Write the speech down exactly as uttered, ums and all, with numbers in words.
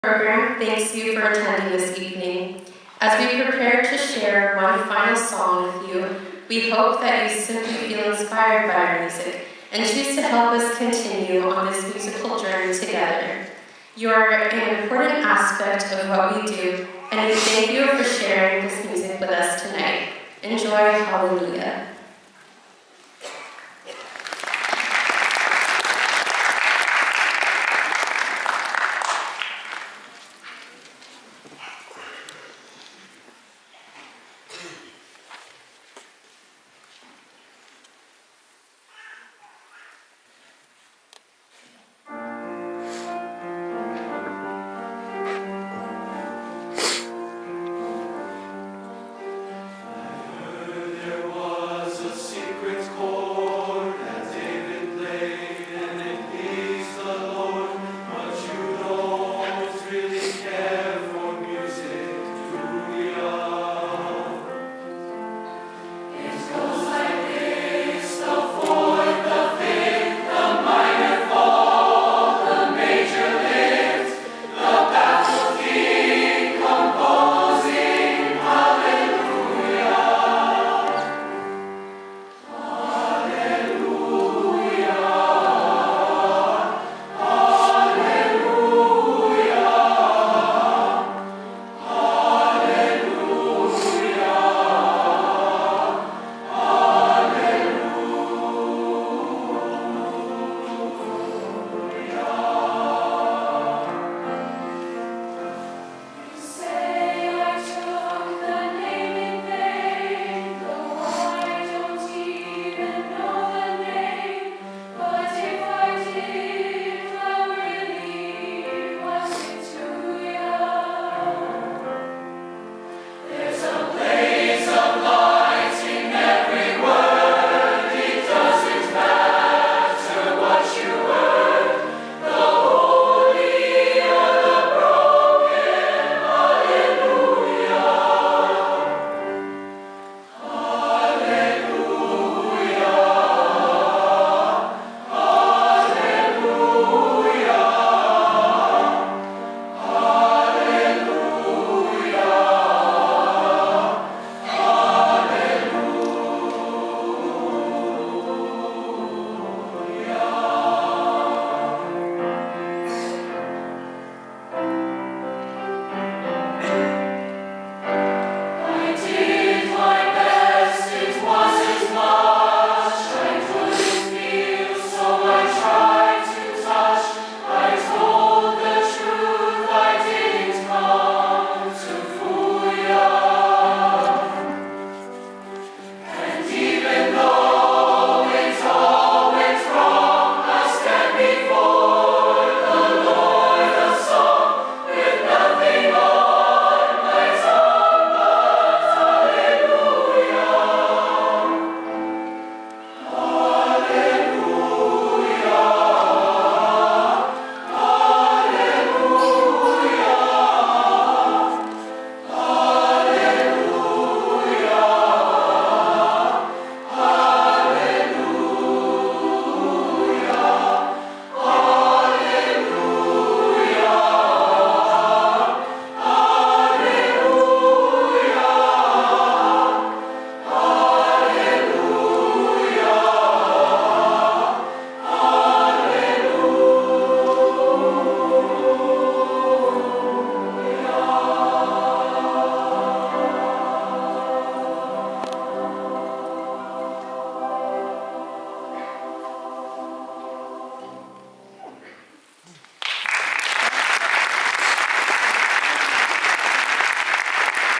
program thanks you for attending this evening. As we prepare to share one final song with you, we hope that you simply feel inspired by our music and choose to help us continue on this musical journey together. You are an important aspect of what we do, and we thank you for sharing this music with us tonight. Enjoy Hallelujah.